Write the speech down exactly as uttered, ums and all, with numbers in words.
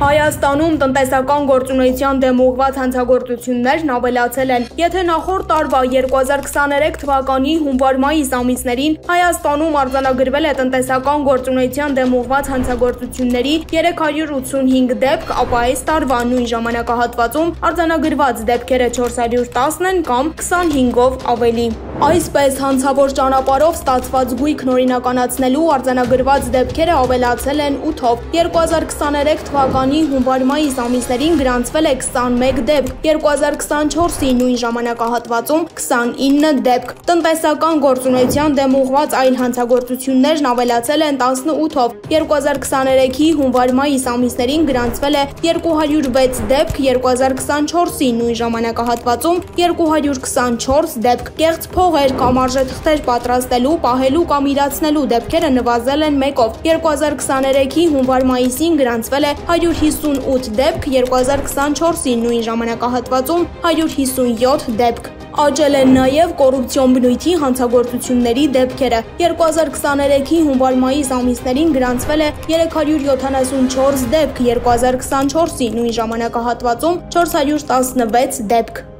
Հայաստանում տնտեսական գործունեության դեմ ուղղված հանցագործություններն ավելացել են։ Եթե նախորդ տարվա երկու հազար քսաներեք թվականի հունվար-մայիս ամիսներին Հայաստանում արձանագրվել է տնտեսական գործունեության դեմ ուղղված հանցագործությունների երեք հարյուր ութսունհինգ դեպք, ապա այս տարվա նույն ժամանակահատվածում արձանագրված դեպքերը չորս հարյուր տասն են կամ քսանհինգով ավելի։ Այսպես հանցավոր ճանապարհով ստացված գույքն օրինականացնելու արձանագրված դեպքերը ավելացել են ութով։ երկու հազար քսաներեք թվականի հունվար-մայիս ամիսներին գրանցվել է քսանմեկ դեպք, երկու հազար քսանչորսի նույն ժամանակահատվածում քսանինը դեպք։ Տնտեսական գործունեության դեմ ուղղված այլ հանցագործություններն ավելացել են տասնութով։ երկու հազար քսաներեքի հունվար-մայիս ամիսներին գրանցվել է երկու հարյուր վեց դեպք, երկու հազար քսանչորսի նույն ժամանակահատվածում երկու հարյուր քսանչորս դեպք։ Կեղծ փողեր կամ արժեթղթեր պատրաստելու, պահելու կամ իրացնելու դեպքերը նվազել են մեկով։ երկու հազար քսաներեքի հունվար-մայիսին գրանցվել է հարյուր հիսունութ դեպք, երկու հազար քսանչորսի նույն ժամանակահատվածում հարյուր հիսունյոթ դեպք։ Աճել են նաև կոռուպցիոն բնույթի հանցագործությունների դեպքերը։ երկու հազար քսաներեքի հունվար-մայիս ամիսներին գրանցվել է երեք հարյուր յոթանասունչորս դեպք, երկու հազար քսանչորսի նույն ժամանակահատվածում չորս հարյուր տասնվեց դեպք։